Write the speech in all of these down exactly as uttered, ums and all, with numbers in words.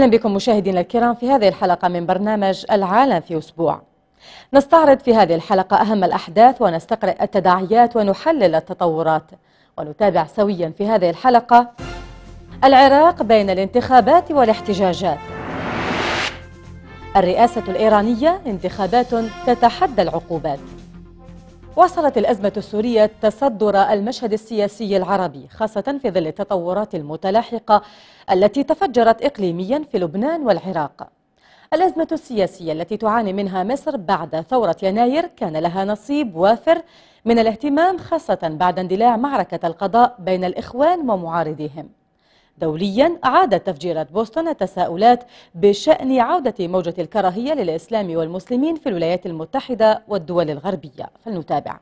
أهلا بكم مشاهدينا الكرام في هذه الحلقة من برنامج العالم في أسبوع. نستعرض في هذه الحلقة أهم الأحداث ونستقرأ التداعيات ونحلل التطورات، ونتابع سويا في هذه الحلقة العراق بين الانتخابات والاحتجاجات، الرئاسة الإيرانية انتخابات تتحدى العقوبات، وصلت الأزمة السورية تصدر المشهد السياسي العربي خاصة في ظل التطورات المتلاحقة التي تفجرت إقليميا في لبنان والعراق. الأزمة السياسية التي تعاني منها مصر بعد ثورة يناير كان لها نصيب وافر من الاهتمام خاصة بعد اندلاع معركة القضاء بين الإخوان ومعارضيهم. دوليا عادت تفجيرات بوسطن التساؤلات بشأن عودة موجة الكراهية للإسلام والمسلمين في الولايات المتحدة والدول الغربية. فلنتابع.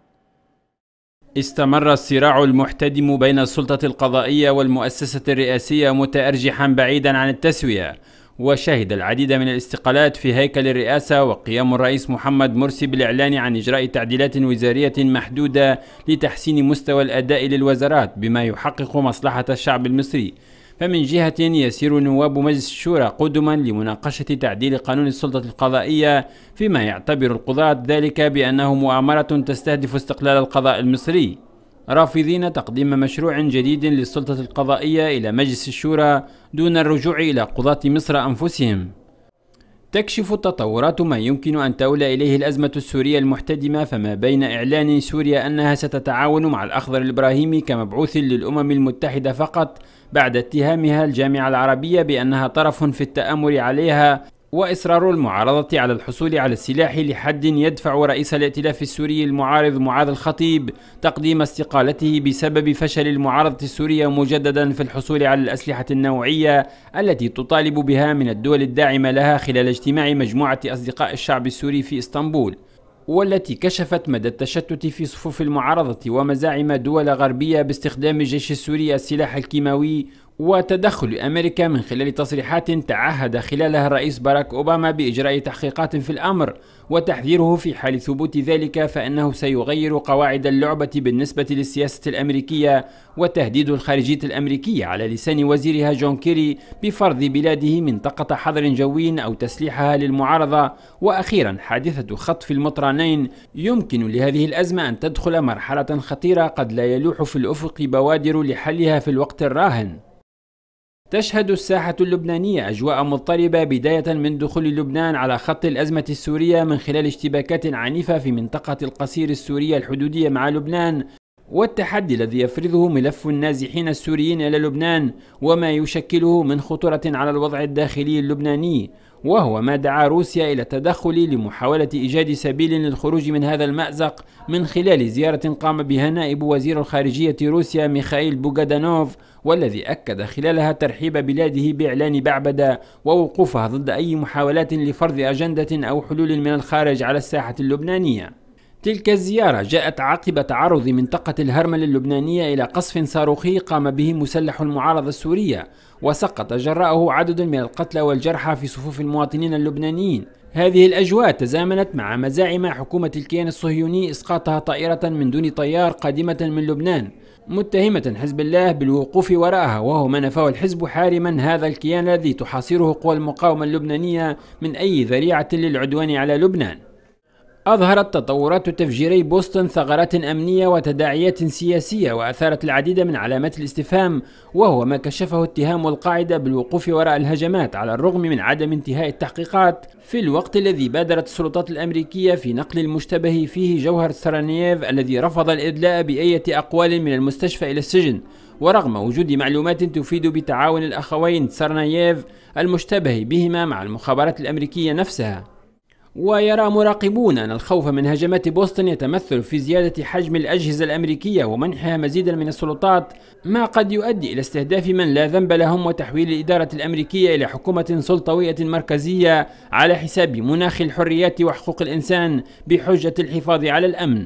استمر الصراع المحتدم بين السلطة القضائية والمؤسسة الرئاسية متأرجحا بعيدا عن التسوية، وشهد العديد من الاستقالات في هيكل الرئاسة وقيام الرئيس محمد مرسي بالإعلان عن إجراء تعديلات وزارية محدودة لتحسين مستوى الأداء للوزارات بما يحقق مصلحة الشعب المصري. فمن جهة يسير نواب مجلس الشورى قدما لمناقشة تعديل قانون السلطة القضائية، فيما يعتبر القضاة ذلك بأنه مؤامرة تستهدف استقلال القضاء المصري، رافضين تقديم مشروع جديد للسلطة القضائية إلى مجلس الشورى دون الرجوع إلى قضاة مصر أنفسهم. تكشف التطورات ما يمكن أن تؤول إليه الأزمة السورية المحتدمة، فما بين إعلان سوريا أنها ستتعاون مع الأخضر الإبراهيمي كمبعوث للأمم المتحدة فقط بعد اتهامها الجامعة العربية بأنها طرف في التآمر عليها، وإصرار المعارضة على الحصول على السلاح لحد يدفع رئيس الائتلاف السوري المعارض معاذ الخطيب تقديم استقالته بسبب فشل المعارضة السورية مجددا في الحصول على الأسلحة النوعية التي تطالب بها من الدول الداعمة لها خلال اجتماع مجموعة أصدقاء الشعب السوري في إسطنبول، والتي كشفت مدى التشتت في صفوف المعارضة ومزاعم دول غربية باستخدام الجيش السوري السلاح الكيماوي، وتدخل أمريكا من خلال تصريحات تعهد خلالها الرئيس باراك أوباما بإجراء تحقيقات في الأمر، وتحذيره في حال ثبوت ذلك فإنه سيغير قواعد اللعبة بالنسبة للسياسة الأمريكية، وتهديد الخارجية الأمريكية على لسان وزيرها جون كيري بفرض بلاده منطقة حظر جوي أو تسليحها للمعارضة. وأخيرا حادثة خطف المطرانين يمكن لهذه الأزمة أن تدخل مرحلة خطيرة قد لا يلوح في الأفق بوادر لحلها في الوقت الراهن. تشهد الساحة اللبنانية أجواء مضطربة بداية من دخول لبنان على خط الأزمة السورية من خلال اشتباكات عنيفة في منطقة القصير السورية الحدودية مع لبنان، والتحدي الذي يفرضه ملف النازحين السوريين إلى لبنان وما يشكله من خطورة على الوضع الداخلي اللبناني، وهو ما دعا روسيا إلى التدخل لمحاولة إيجاد سبيل للخروج من هذا المأزق من خلال زيارة قام بها نائب وزير الخارجية روسيا ميخائيل بوغدانوف، والذي أكد خلالها ترحيب بلاده بإعلان بعبدة ووقوفها ضد أي محاولات لفرض أجندة أو حلول من الخارج على الساحة اللبنانية. تلك الزيارة جاءت عقب تعرض منطقة الهرمل اللبنانية إلى قصف صاروخي قام به مسلح المعارضة السورية، وسقط جراءه عدد من القتلى والجرحى في صفوف المواطنين اللبنانيين. هذه الأجواء تزامنت مع مزاعم حكومة الكيان الصهيوني إسقاطها طائرة من دون طيار قادمة من لبنان، متهمة حزب الله بالوقوف وراءها، وهو ما نفاه الحزب حارما هذا الكيان الذي تحاصره قوى المقاومة اللبنانية من أي ذريعة للعدوان على لبنان. أظهرت تطورات تفجيري بوسطن ثغرات أمنية وتداعيات سياسية، وأثارت العديد من علامات الاستفهام، وهو ما كشفه اتهام القاعدة بالوقوف وراء الهجمات على الرغم من عدم انتهاء التحقيقات، في الوقت الذي بادرت السلطات الأمريكية في نقل المشتبه فيه جوهر تسارنييف الذي رفض الإدلاء بأية أقوال من المستشفى إلى السجن، ورغم وجود معلومات تفيد بتعاون الأخوين تسارنييف المشتبه بهما مع المخابرات الأمريكية نفسها. ويرى مراقبون أن الخوف من هجمات بوسطن يتمثل في زيادة حجم الأجهزة الأمريكية ومنحها مزيدا من السلطات، ما قد يؤدي إلى استهداف من لا ذنب لهم وتحويل الإدارة الأمريكية إلى حكومة سلطوية مركزية على حساب مناخ الحريات وحقوق الإنسان بحجة الحفاظ على الأمن.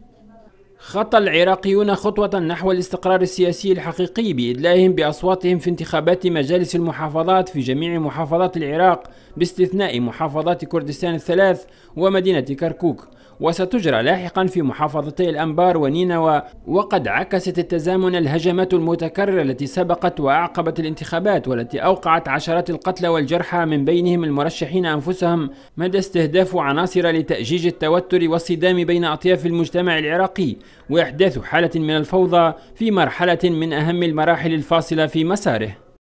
خطى العراقيون خطوة نحو الاستقرار السياسي الحقيقي بإدلائهم بأصواتهم في انتخابات مجالس المحافظات في جميع محافظات العراق باستثناء محافظات كردستان الثلاث ومدينة كركوك، وستجرى لاحقا في محافظتي الأنبار ونينوى. وقد عكست التزامن الهجمات المتكررة التي سبقت وأعقبت الانتخابات والتي أوقعت عشرات القتلى والجرحى من بينهم المرشحين أنفسهم، مدى استهداف عناصر لتأجيج التوتر والصدام بين أطياف المجتمع العراقي وإحداث حالة من الفوضى في مرحلة من أهم المراحل الفاصلة في مساره.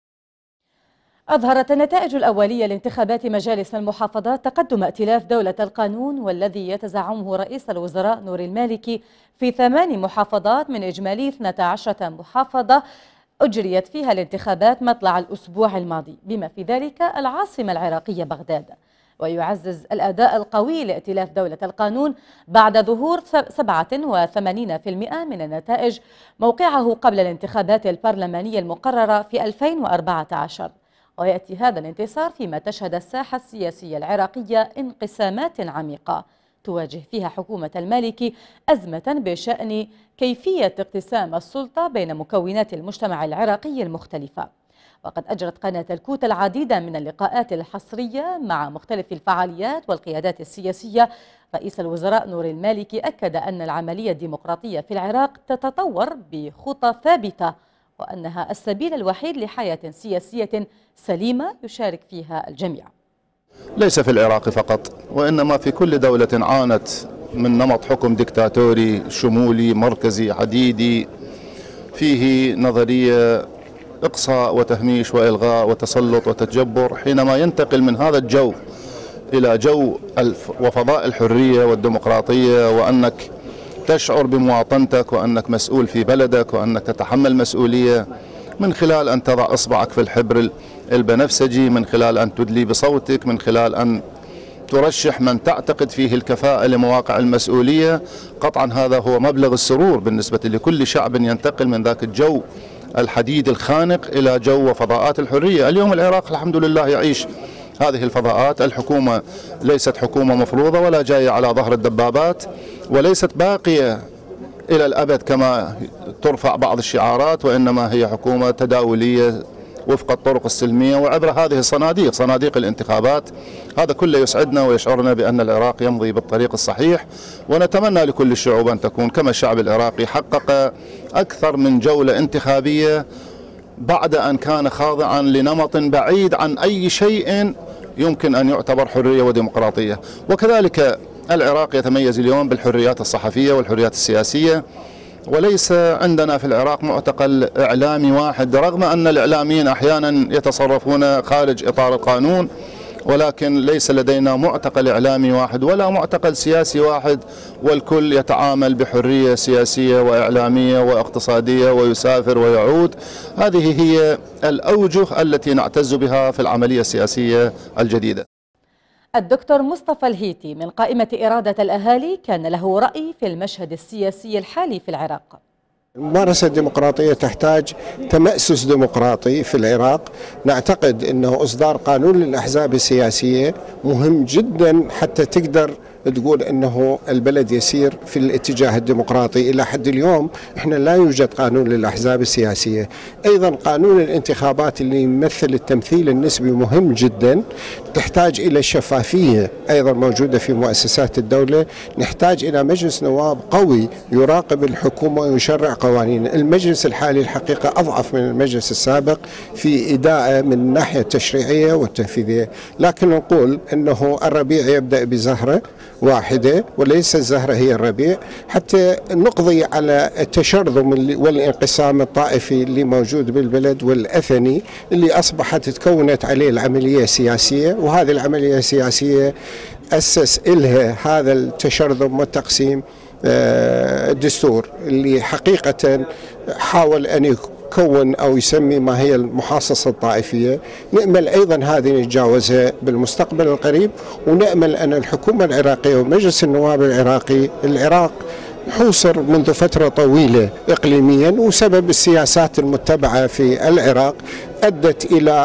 أظهرت النتائج الأولية لانتخابات مجالس المحافظات تقدم ائتلاف دولة القانون والذي يتزعمه رئيس الوزراء نور المالكي في ثمان محافظات من إجمالي اثنتي عشرة محافظة أجريت فيها الانتخابات مطلع الأسبوع الماضي، بما في ذلك العاصمة العراقية بغداد. ويعزز الأداء القوي لائتلاف دولة القانون بعد ظهور سبعة وثمانين بالمئة من النتائج موقعه قبل الانتخابات البرلمانية المقررة في ألفين وأربعة عشر. ويأتي هذا الانتصار فيما تشهد الساحة السياسية العراقية انقسامات عميقة تواجه فيها حكومة المالكي أزمة بشأن كيفية اقتسام السلطة بين مكونات المجتمع العراقي المختلفة. وقد أجرت قناة الكوت العديد من اللقاءات الحصرية مع مختلف الفعاليات والقيادات السياسية. رئيس الوزراء نور المالكي أكد أن العملية الديمقراطية في العراق تتطور بخطى ثابتة، وأنها السبيل الوحيد لحياة سياسية سليمة يشارك فيها الجميع. ليس في العراق فقط، وإنما في كل دولة عانت من نمط حكم ديكتاتوري شمولي مركزي عديدي فيه نظرية إقصاء وتهميش وإلغاء وتسلط وتجبر. حينما ينتقل من هذا الجو إلى جو وفضاء الحرية والديمقراطية، وأنك تشعر بمواطنتك وأنك مسؤول في بلدك وأنك تتحمل مسؤولية من خلال أن تضع إصبعك في الحبر البنفسجي، من خلال أن تدلي بصوتك، من خلال أن ترشح من تعتقد فيه الكفاءة لمواقع المسؤولية. قطعا هذا هو مبلغ السرور بالنسبة لكل شعب ينتقل من ذاك الجو الحديد الخانق إلى جو وفضاءات الحرية. اليوم العراق الحمد لله يعيش هذه الفضاءات. الحكومة ليست حكومة مفروضة ولا جاية على ظهر الدبابات، وليست باقية إلى الأبد كما ترفع بعض الشعارات، وإنما هي حكومة تداولية وفق الطرق السلمية وعبر هذه الصناديق، صناديق الانتخابات. هذا كله يسعدنا ويشعرنا بأن العراق يمضي بالطريق الصحيح، ونتمنى لكل الشعوب أن تكون كما الشعب العراقي حقق أكثر من جولة انتخابية بعد أن كان خاضعا لنمط بعيد عن أي شيء يمكن أن يعتبر حرية وديمقراطية. وكذلك العراق يتميز اليوم بالحريات الصحفية والحريات السياسية، وليس عندنا في العراق معتقل إعلامي واحد، رغم أن الإعلاميين أحيانا يتصرفون خارج إطار القانون، ولكن ليس لدينا معتقل إعلامي واحد ولا معتقل سياسي واحد، والكل يتعامل بحرية سياسية وإعلامية واقتصادية ويسافر ويعود. هذه هي الأوجه التي نعتز بها في العملية السياسية الجديدة. الدكتور مصطفى الهيتي من قائمة إرادة الأهالي كان له رأي في المشهد السياسي الحالي في العراق. الممارسة الديمقراطية تحتاج تمأسس ديمقراطي في العراق. نعتقد أنه إصدار قانون للأحزاب السياسية مهم جدا حتى تقدر تقول أنه البلد يسير في الاتجاه الديمقراطي. إلى حد اليوم إحنا لا يوجد قانون للأحزاب السياسية. أيضا قانون الانتخابات اللي يمثل التمثيل النسبي مهم جدا، تحتاج إلى شفافية أيضا موجودة في مؤسسات الدولة. نحتاج إلى مجلس نواب قوي يراقب الحكومة ويشرع قوانين. المجلس الحالي الحقيقة أضعف من المجلس السابق في إداءة من الناحية التشريعية والتنفيذية، لكن نقول أنه الربيع يبدأ بزهرة واحدة وليس الزهرة هي الربيع، حتى نقضي على التشرذم والانقسام الطائفي اللي موجود بالبلد والأثني اللي أصبحت تكونت عليه العملية السياسية. وهذه العملية السياسية أسس إلها هذا التشرذم والتقسيم الدستور اللي حقيقة حاول أن يكون أو يسمي ما هي المحاصصة الطائفية. نأمل أيضا هذه نتجاوزها بالمستقبل القريب، ونأمل أن الحكومة العراقية ومجلس النواب العراقي، العراق حوصر منذ فترة طويلة إقليميا، وسبب السياسات المتبعة في العراق أدت إلى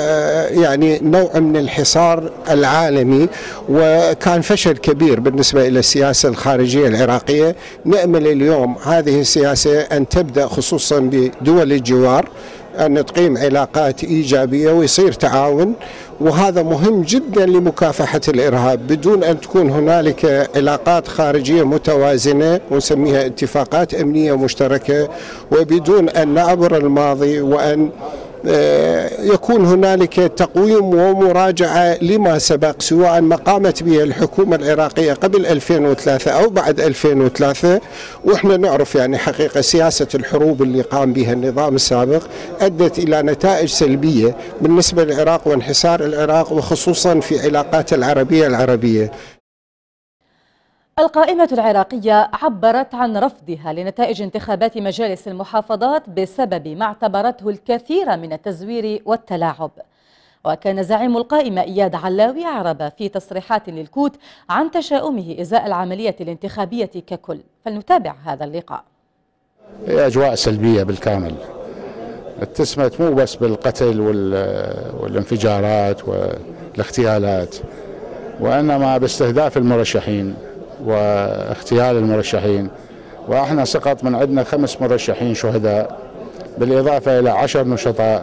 يعني نوع من الحصار العالمي، وكان فشل كبير بالنسبة إلى السياسة الخارجية العراقية. نأمل اليوم هذه السياسة أن تبدأ خصوصا بدول الجوار أن تقيم علاقات إيجابية ويصير تعاون، وهذا مهم جدا لمكافحة الإرهاب بدون أن تكون هنالك علاقات خارجية متوازنة ونسميها اتفاقات أمنية مشتركة، وبدون أن نعبر الماضي وأن يكون هنالك تقويم ومراجعة لما سبق، سواء ما قامت به الحكومة العراقية قبل ألفين وثلاثة أو بعد ألفين وثلاثة. وإحنا نعرف يعني حقيقة سياسة الحروب اللي قام بها النظام السابق أدت إلى نتائج سلبية بالنسبة للعراق وانحسار العراق، وخصوصا في علاقات العربية العربية. القائمة العراقية عبرت عن رفضها لنتائج انتخابات مجالس المحافظات بسبب ما اعتبرته الكثير من التزوير والتلاعب. وكان زعيم القائمة إياد علاوي أعرب في تصريحات للكوت عن تشاؤمه إزاء العملية الانتخابية ككل. فلنتابع هذا اللقاء. هي أجواء سلبية بالكامل، اتسمت مو بس بالقتل والانفجارات والاغتيالات، وإنما باستهداف المرشحين واغتيال المرشحين. واحنا سقط من عندنا خمس مرشحين شهداء، بالاضافه الى عشر نشطاء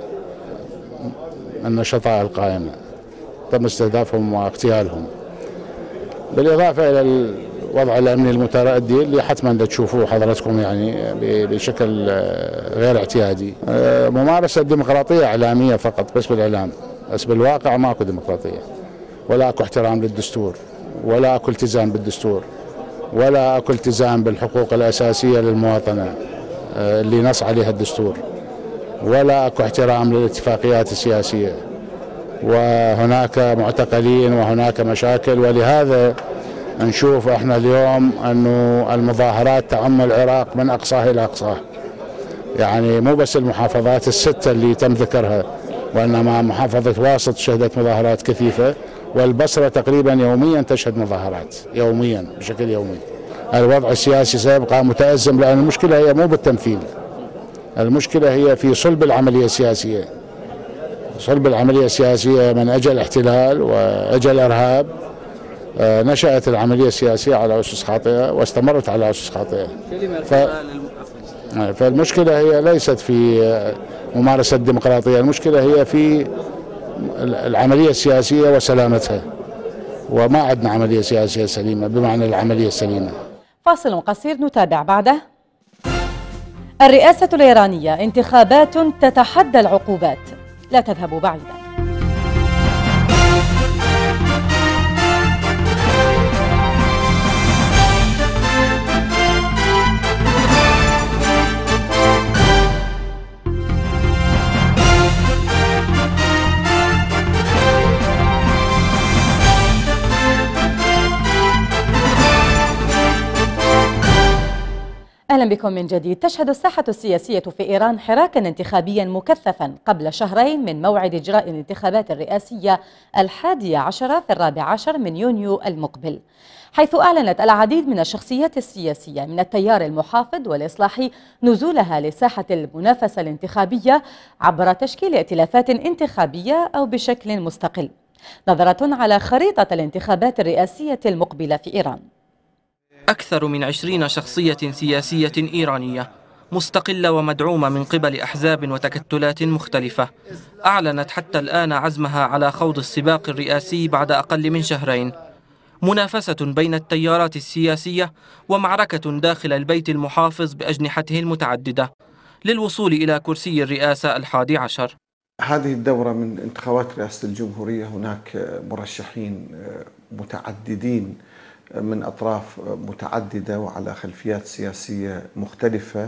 من نشطاء القائمه تم استهدافهم واغتيالهم، بالاضافه الى الوضع الامني المتردي اللي حتما تشوفوه حضراتكم يعني بشكل غير اعتيادي. ممارسه ديمقراطيه اعلاميه فقط، بس بالاعلام، بس بالواقع ماكو ديمقراطيه، ولا اكو احترام للدستور، ولا اكو التزام بالدستور، ولا اكو التزام بالحقوق الاساسيه للمواطنه اللي نص عليها الدستور، ولا اكو احترام للاتفاقيات السياسيه، وهناك معتقلين وهناك مشاكل. ولهذا نشوف احنا اليوم انه المظاهرات تعم العراق من اقصاه الى اقصاه، يعني مو بس المحافظات السته اللي تم ذكرها، وانما محافظه واسط شهدت مظاهرات كثيفه، والبصرة تقريبا يوميا تشهد مظاهرات يوميا بشكل يومي. الوضع السياسي سيبقى متأزم، لأن المشكلة هي مو بالتمثيل، المشكلة هي في صلب العملية السياسية. صلب العملية السياسية من أجل احتلال وأجل إرهاب. نشأت العملية السياسية على أسس خاطئة واستمرت على أسس خاطئة. ف... فالمشكلة هي ليست في ممارسة الديمقراطية، المشكلة هي في العملية السياسية وسلامتها، وما عندنا عملية سياسية سليمة بمعنى العملية السليمة. فاصل قصير نتابع بعده. الرئاسة الإيرانية انتخابات تتحدى العقوبات، لا تذهبوا بعيدا. أهلا بكم من جديد. تشهد الساحة السياسية في إيران حراكا انتخابيا مكثفا قبل شهرين من موعد إجراء الانتخابات الرئاسية الحادية عشرة في الرابع عشر من يونيو المقبل، حيث أعلنت العديد من الشخصيات السياسية من التيار المحافظ والإصلاحي نزولها لساحة المنافسة الانتخابية عبر تشكيل ائتلافات انتخابية أو بشكل مستقل. نظرة على خريطة الانتخابات الرئاسية المقبلة في إيران. أكثر من عشرين شخصية سياسية إيرانية مستقلة ومدعومة من قبل أحزاب وتكتلات مختلفة أعلنت حتى الآن عزمها على خوض السباق الرئاسي بعد أقل من شهرين. منافسة بين التيارات السياسية ومعركة داخل البيت المحافظ بأجنحته المتعددة للوصول إلى كرسي الرئاسة الحادي عشر. هذه الدورة من انتخابات رئاسة الجمهورية هناك مرشحين متعددين من أطراف متعددة وعلى خلفيات سياسية مختلفة.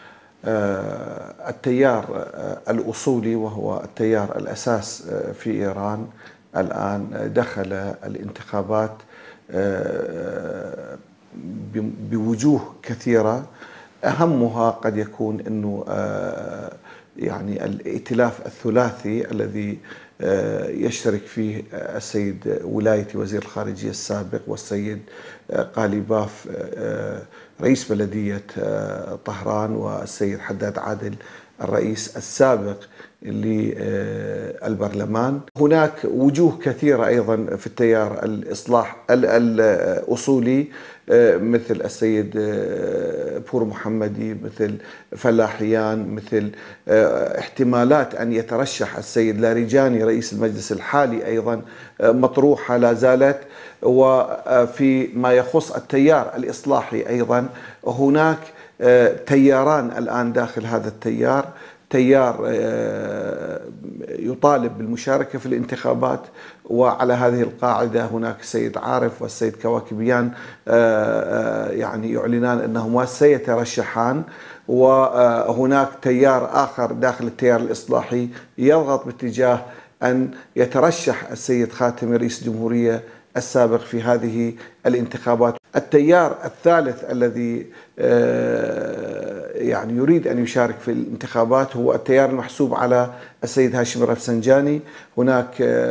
التيار الأصولي وهو التيار الأساس في إيران الآن دخل الانتخابات بوجوه كثيرة، أهمها قد يكون أنه يعني الائتلاف الثلاثي الذي يشترك فيه السيد ولايتي وزير الخارجية السابق والسيد قاليباف رئيس بلدية طهران والسيد حداد عادل الرئيس السابق للبرلمان. هناك وجوه كثيرة أيضا في التيار الإصلاح الأصولي مثل السيد بور محمدي، مثل فلاحيان، مثل احتمالات أن يترشح السيد لاريجاني رئيس المجلس الحالي أيضا مطروحة لا زالت. وفي ما يخص التيار الإصلاحي أيضا هناك تياران الآن داخل هذا التيار، تيار يطالب بالمشاركة في الانتخابات، وعلى هذه القاعدة هناك السيد عارف والسيد كواكبيان يعني يعلنان أنهما سيترشحان. وهناك تيار آخر داخل التيار الإصلاحي يضغط باتجاه أن يترشح السيد خاتمي رئيس الجمهورية السابق في هذه الانتخابات. التيار الثالث الذي يعني يريد أن يشارك في الانتخابات هو التيار المحسوب على السيد هاشم الرفسنجاني. هناك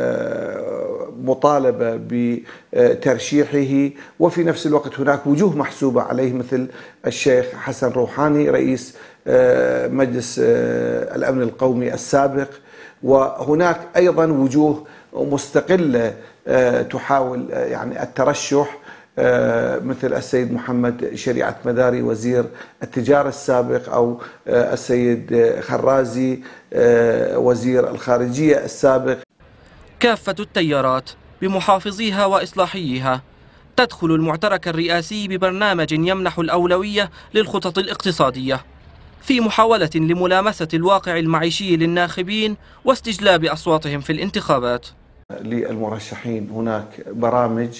مطالبة بترشيحه، وفي نفس الوقت هناك وجوه محسوبة عليه مثل الشيخ حسن روحاني رئيس مجلس الأمن القومي السابق. وهناك أيضا وجوه مستقلة تحاول يعني الترشح مثل السيد محمد شريعة مداري وزير التجارة السابق، أو السيد خرازي وزير الخارجية السابق. كافة التيارات بمحافظيها وإصلاحيها تدخل المعترك الرئاسي ببرنامج يمنح الأولوية للخطط الاقتصادية في محاولة لملامسة الواقع المعيشي للناخبين واستجلاب أصواتهم في الانتخابات. للمرشحين هناك برامج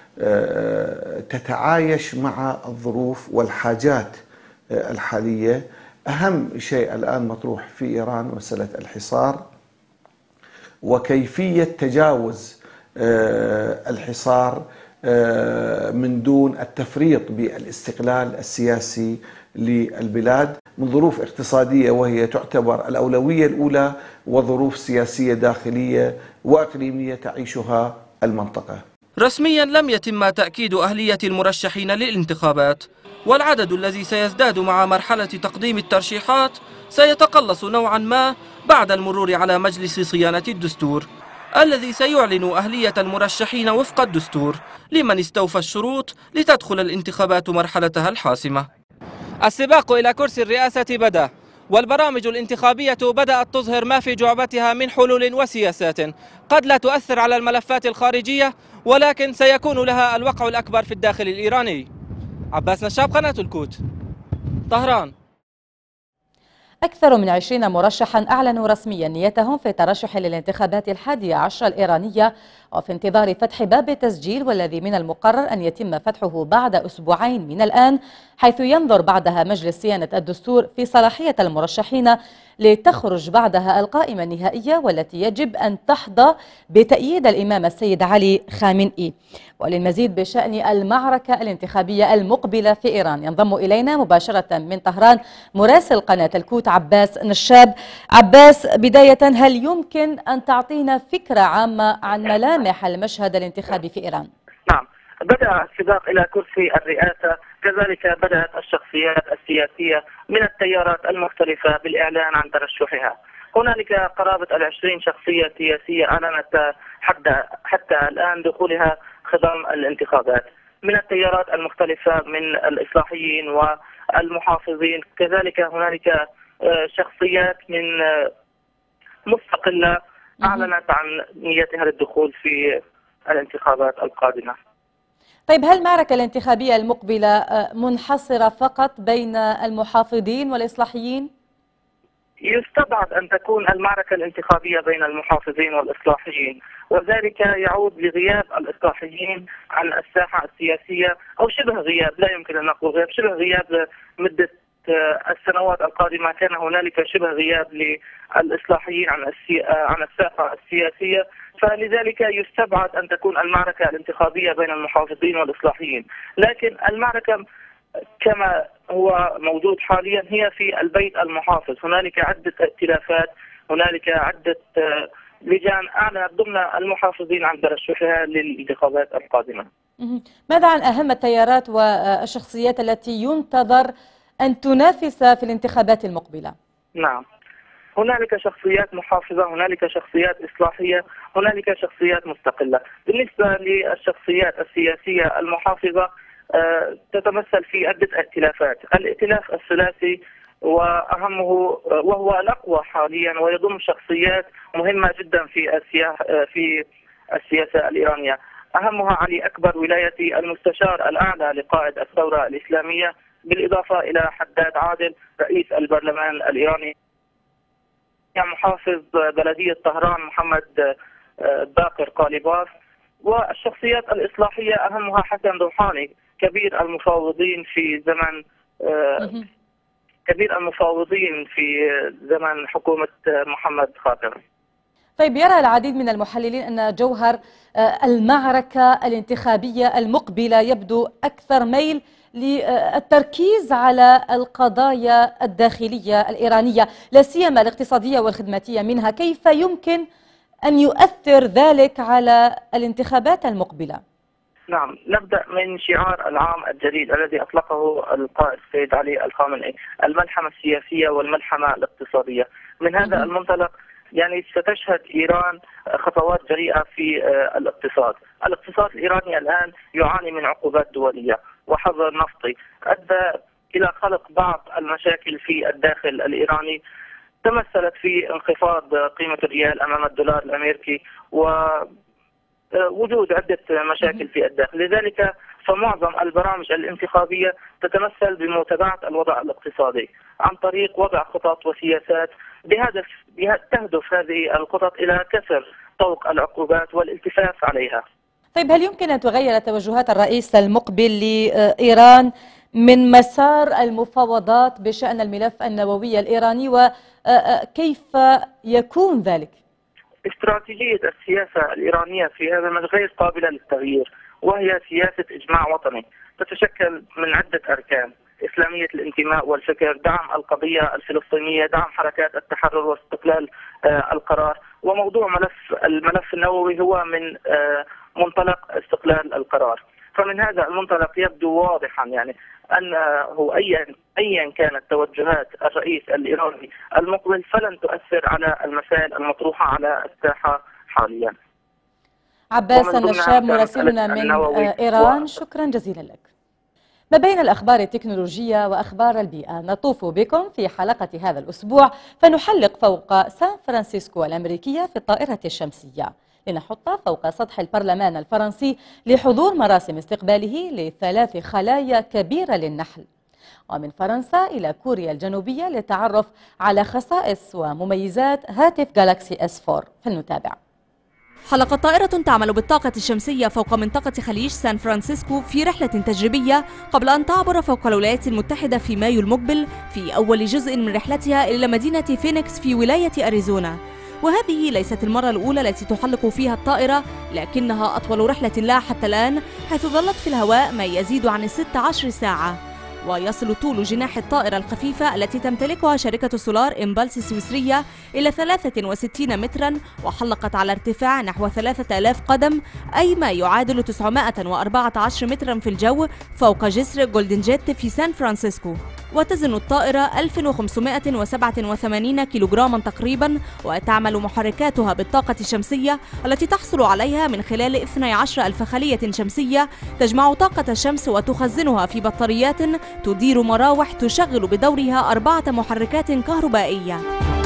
تتعايش مع الظروف والحاجات الحالية. أهم شيء الآن مطروح في إيران مسألة الحصار وكيفية تجاوز الحصار من دون التفريط بالاستقلال السياسي للبلاد من ظروف اقتصادية وهي تعتبر الأولوية الأولى، وظروف سياسية داخلية وإقليمية تعيشها المنطقة. رسميا لم يتم تأكيد أهلية المرشحين للانتخابات، والعدد الذي سيزداد مع مرحلة تقديم الترشيحات سيتقلص نوعا ما بعد المرور على مجلس صيانة الدستور الذي سيعلن أهلية المرشحين وفق الدستور لمن استوفى الشروط لتدخل الانتخابات مرحلتها الحاسمة. السباق إلى كرسي الرئاسة بدأ، والبرامج الانتخابية بدأت تظهر ما في جعبتها من حلول وسياسات قد لا تؤثر على الملفات الخارجية، ولكن سيكون لها الوقع الأكبر في الداخل الإيراني. عباس نشاب، قناة الكوت، طهران. أكثر من عشرين مرشحا أعلنوا رسميا نيتهم في الترشح للانتخابات الحادية عشر الإيرانية، وفي انتظار فتح باب التسجيل، والذي من المقرر أن يتم فتحه بعد أسبوعين من الآن، حيث ينظر بعدها مجلس صيانة الدستور في صلاحية المرشحين لتخرج بعدها القائمة النهائية، والتي يجب أن تحظى بتأييد الإمام السيد علي خامنئي. وللمزيد بشأن المعركة الانتخابية المقبلة في إيران ينضم إلينا مباشرة من طهران مراسل قناة الكوت عباس نشاب. عباس، بداية هل يمكن أن تعطينا فكرة عامة عن ملامح المشهد الانتخابي في إيران؟ نعم، بدأ السباق إلى كرسي الرئاسة، كذلك بدأت الشخصيات السياسية من التيارات المختلفة بالإعلان عن ترشحها. هنالك قرابة العشرين شخصية سياسية أعلنت حتى, حتى الآن دخولها خضم الانتخابات من التيارات المختلفة من الإصلاحيين والمحافظين. كذلك هنالك شخصيات من مستقلة أعلنت عن نيتها للدخول في الانتخابات القادمة. طيب، هل المعركة الانتخابية المقبلة منحصرة فقط بين المحافظين والإصلاحيين؟ يستبعد أن تكون المعركة الانتخابية بين المحافظين والإصلاحيين، وذلك يعود لغياب الإصلاحيين عن الساحة السياسية، أو شبه غياب، لا يمكن أن نقول غياب، شبه غياب مدة السنوات القادمة. كان هنالك شبه غياب للإصلاحيين عن عن الساحة السياسية، فلذلك يستبعد أن تكون المعركة الانتخابية بين المحافظين والإصلاحيين. لكن المعركة كما هو موجود حاليا هي في البيت المحافظ. هنالك عدة ائتلافات، هنالك عدة لجان أعلنت ضمن المحافظين عن ترشحها للانتخابات القادمة. ماذا عن أهم التيارات والشخصيات التي ينتظر أن تنافس في الانتخابات المقبلة؟ نعم، هنالك شخصيات محافظة، هنالك شخصيات إصلاحية، هنالك شخصيات مستقلة. بالنسبة للشخصيات السياسية المحافظة تتمثل في عدة ائتلافات. الائتلاف الثلاثي وأهمه وهو الأقوى حاليا، ويضم شخصيات مهمة جدا في في السياسة الإيرانية. أهمها علي أكبر ولايتي، المستشار الأعلى لقائد الثورة الإسلامية، بالإضافة إلى حداد عادل رئيس البرلمان الإيراني، محافظ بلدية طهران محمد باقر قاليباف. والشخصيات الإصلاحية أهمها حسن روحاني كبير المفاوضين في زمن كبير المفاوضين في زمن حكومة محمد خاتم. طيب، يرى العديد من المحللين أن جوهر المعركة الانتخابية المقبلة يبدو أكثر ميل للتركيز على القضايا الداخلية الإيرانية، لا سيما الاقتصادية والخدماتية منها. كيف يمكن أن يؤثر ذلك على الانتخابات المقبلة؟ نعم، نبدأ من شعار العام الجديد الذي أطلقه القائد السيد علي الخامنئي، الملحمة السياسية والملحمة الاقتصادية. من هذا المنطلق يعني ستشهد إيران خطوات جريئة في الاقتصاد. الاقتصاد الإيراني الآن يعاني من عقوبات دولية وحظر نفطي أدى إلى خلق بعض المشاكل في الداخل الإيراني، تمثلت في انخفاض قيمة الريال أمام الدولار الأمريكي ووجود عدة مشاكل في الداخل. لذلك فمعظم البرامج الانتخابية تتمثل بمتابعة الوضع الاقتصادي عن طريق وضع خطط وسياسات بهدف تهدف هذه الخطط إلى كسر طوق العقوبات والالتفاف عليها. طيب، هل يمكن أن تغير توجهات الرئيس المقبل لإيران من مسار المفاوضات بشأن الملف النووي الإيراني، وكيف يكون ذلك؟ استراتيجية السياسة الإيرانية في هذا المجال غير قابلة للتغيير، وهي سياسة إجماع وطني تتشكل من عدة أركان: إسلامية الانتماء والفكر، دعم القضية الفلسطينية، دعم حركات التحرر واستقلال القرار. وموضوع ملف الملف النووي هو من منطلق استقلال القرار. فمن هذا المنطلق يبدو واضحا يعني أنه أيا أيا كانت توجهات الرئيس الإيراني المقبل فلن تؤثر على المسائل المطروحة على الساحة حاليا. عباس النشاب مراسلنا من إيران، شكرا جزيلا لك. ما بين الأخبار التكنولوجية وأخبار البيئة نطوف بكم في حلقة هذا الأسبوع، فنحلق فوق سان فرانسيسكو الأمريكية في الطائرة الشمسية لنحط فوق سطح البرلمان الفرنسي لحضور مراسم استقباله لثلاث خلايا كبيرة للنحل. ومن فرنسا إلى كوريا الجنوبية للتعرف على خصائص ومميزات هاتف جالاكسي إس أربعة. فلنتابع. حلقت طائرة تعمل بالطاقة الشمسية فوق منطقة خليج سان فرانسيسكو في رحلة تجريبية قبل أن تعبر فوق الولايات المتحدة في مايو المقبل في أول جزء من رحلتها إلى مدينة فينيكس في ولاية أريزونا. وهذه ليست المرة الأولى التي تحلق فيها الطائرة، لكنها أطول رحلة لها حتى الآن، حيث ظلت في الهواء ما يزيد عن ستة عشر ساعة. ويصل طول جناح الطائرة الخفيفة التي تمتلكها شركة سولار إمبالس السويسرية إلى ثلاثة وستين مترا، وحلقت على ارتفاع نحو ثلاثة آلاف قدم، أي ما يعادل تسعمائة وأربعة عشر مترا في الجو فوق جسر جولدن جيت في سان فرانسيسكو. وتزن الطائرة ألف وخمسمائة وسبعة وثمانين كيلوغراما تقريبا، وتعمل محركاتها بالطاقة الشمسية التي تحصل عليها من خلال اثنتي عشرة ألف خلية شمسية تجمع طاقة الشمس وتخزنها في بطاريات تدير مراوح تشغل بدورها أربعة محركات كهربائية.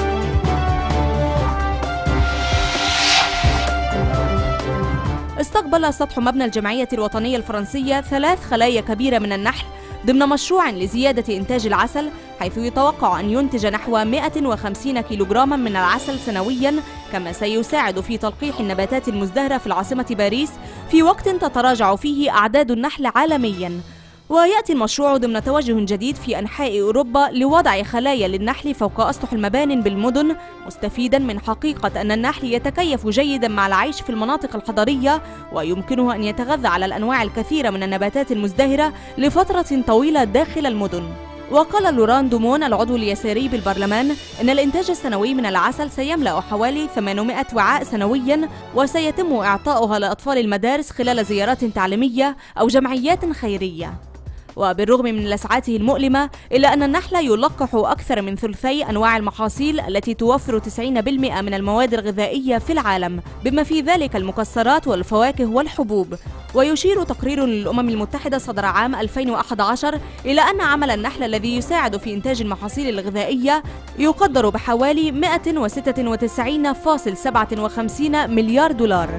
استقبل سطح مبنى الجمعية الوطنية الفرنسية ثلاث خلايا كبيرة من النحل ضمن مشروع لزيادة إنتاج العسل، حيث يتوقع أن ينتج نحو مائة وخمسين كيلوغراما من العسل سنوياً، كما سيساعد في تلقيح النباتات المزدهرة في العاصمة باريس في وقت تتراجع فيه أعداد النحل عالمياً. ويأتي المشروع ضمن توجه جديد في أنحاء أوروبا لوضع خلايا للنحل فوق أسطح المبانٍ بالمدن، مستفيداً من حقيقة أن النحل يتكيف جيداً مع العيش في المناطق الحضرية، ويمكنه أن يتغذى على الأنواع الكثيرة من النباتات المزدهرة لفترة طويلة داخل المدن. وقال لوران دومون العضو اليساري بالبرلمان إن الإنتاج السنوي من العسل سيملأ حوالي ثمانمائة وعاء سنوياً، وسيتم إعطاؤها لأطفال المدارس خلال زيارات تعليمية أو جمعيات خيرية. وبالرغم من لسعاته المؤلمة إلا أن النحل يلقح أكثر من ثلثي أنواع المحاصيل التي توفر تسعين بالمئة من المواد الغذائية في العالم، بما في ذلك المكسرات والفواكه والحبوب. ويشير تقرير للأمم المتحدة صدر عام ألفين وأحد عشر إلى أن عمل النحل الذي يساعد في إنتاج المحاصيل الغذائية يقدر بحوالي مئة وستة وتسعين فاصلة سبعة وخمسين مليار دولار.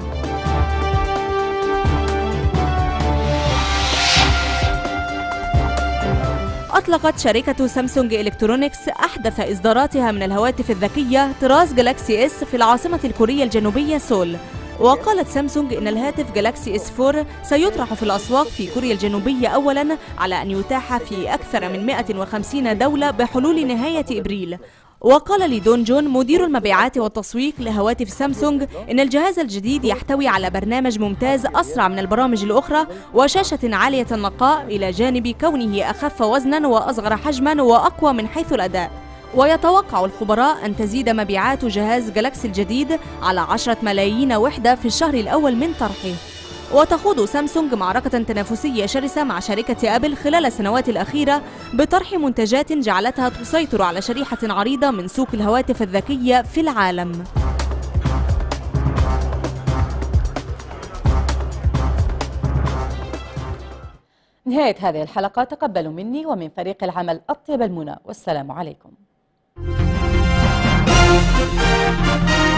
أطلقت شركة سامسونج إلكترونيكس أحدث إصداراتها من الهواتف الذكية طراز جالاكسي إس في العاصمة الكورية الجنوبية سول. وقالت سامسونج إن الهاتف جالاكسي إس فور سيطرح في الأسواق في كوريا الجنوبية أولاً على أن يتاح في أكثر من مئة وخمسين دولة بحلول نهاية إبريل. وقال لي دون جون مدير المبيعات والتسويق لهواتف سامسونج إن الجهاز الجديد يحتوي على برنامج ممتاز أسرع من البرامج الأخرى وشاشة عالية النقاء، إلى جانب كونه أخف وزناً وأصغر حجماً وأقوى من حيث الأداء. ويتوقع الخبراء أن تزيد مبيعات جهاز جالاكسي الجديد على عشرة ملايين وحدة في الشهر الأول من طرحه. وتخوض سامسونج معركة تنافسية شرسة مع شركة أبل خلال السنوات الأخيرة بطرح منتجات جعلتها تسيطر على شريحة عريضة من سوق الهواتف الذكية في العالم. نهاية هذه الحلقة، تقبلوا مني ومن فريق العمل أطيب المنى، والسلام عليكم.